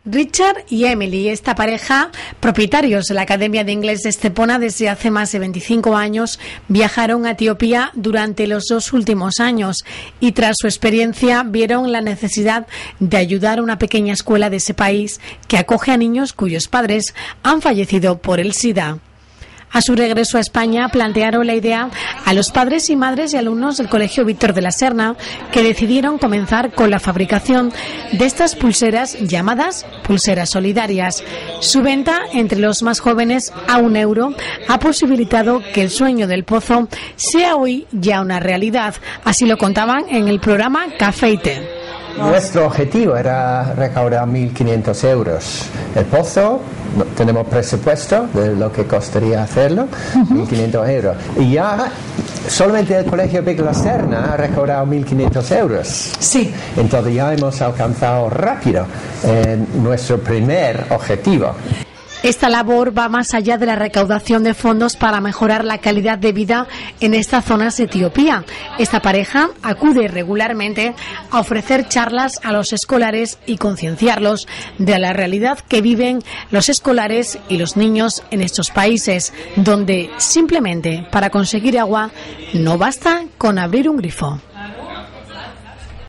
Richard y Emily, esta pareja, propietarios de la Academia de Inglés de Estepona desde hace más de 25 años, viajaron a Etiopía durante los 2 últimos años y tras su experiencia vieron la necesidad de ayudar a una pequeña escuela de ese país que acoge a niños cuyos padres han fallecido por el SIDA. A su regreso a España plantearon la idea a los padres y madres y alumnos del Colegio Víctor de la Serna, que decidieron comenzar con la fabricación de estas pulseras llamadas pulseras solidarias. Su venta entre los más jóvenes a €1 ha posibilitado que el sueño del pozo sea hoy ya una realidad. Así lo contaban en el programa Café y Té. Nuestro objetivo era recaudar 1.500 euros. El pozo, tenemos presupuesto de lo que costaría hacerlo, 1.500 euros. Y ya solamente el Colegio Víctor de la Serna ha recaudado 1.500 euros. Sí. Entonces ya hemos alcanzado rápido nuestro primer objetivo. Esta labor va más allá de la recaudación de fondos para mejorar la calidad de vida en estas zonas de Etiopía. Esta pareja acude regularmente a ofrecer charlas a los escolares y concienciarlos de la realidad que viven los escolares y los niños en estos países, donde simplemente para conseguir agua no basta con abrir un grifo.